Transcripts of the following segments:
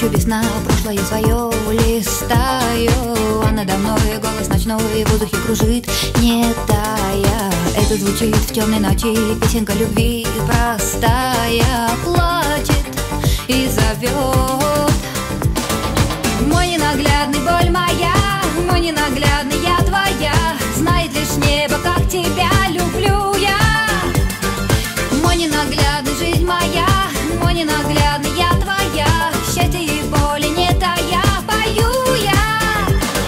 ночью без сна прошлое свое листаю, а надо мной голос ночной в воздухе кружит, не тая. Это звучит в темной ночи, песенка любви простая, плачет и зовет. Мой ненаглядный, боль моя, мой ненаглядный, я твоя. Знает лишь небо, как тебя люблю я. Мой ненаглядный, жизнь моя, мой ненаглядный, я твоя. Счастья и боли не тая, пою я.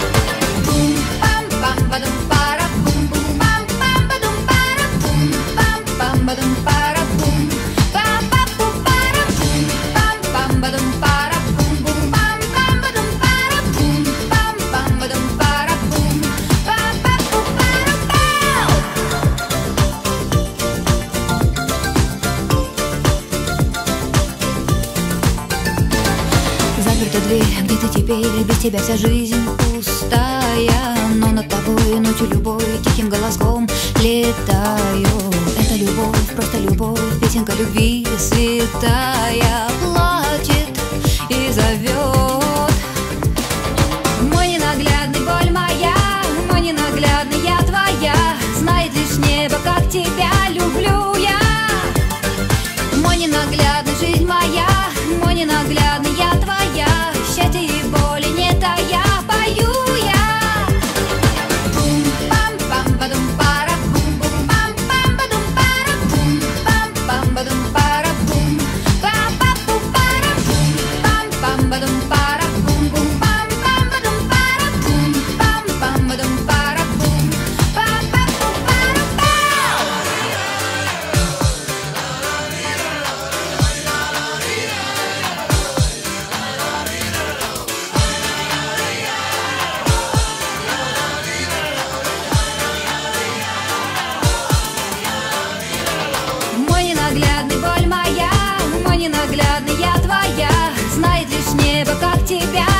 Бум-пам-пам-бадум-пара-бум, бум-пам-пам-бадум-пара-бум, пам-пам-бадум-пара-бум, пам-пам-пум-пара-бум, пам-пам-бадум-пара-бум, бум-пам-пам-бадум-пара-бум, пам-пам-бадум-пара-бум, пам-пам-пум-пара-бум. Заперта дверь, где ты теперь, без тебя вся жизнь пустая. Но над тобой ночью любовь тихим голоском летаю. Это любовь, просто любовь, песенка любви святая, плачет и зовет. Мой ненаглядный, боль моя, мой ненаглядный, я твоя. Знает лишь небо, как тебя люблю я. Мой ненаглядный, жизнь моя, мой ненаглядный, я твоя. Счастья и боли не тая, пою я. Бум-пам-пам-бадум-пара-бум, бум-пам-пам-бадум-пара-бум, пам-пам-бадум-пара-бум, пам-пам-пум-пара-бум, пам-пам-бадум-пара-бум, бум-пам-пам-бадум-пара-бум, пам-пам-бадум-пара-бум, Мой ненаглядный, боль моя, мой ненаглядный, я твоя. Знает лишь небо, как тебя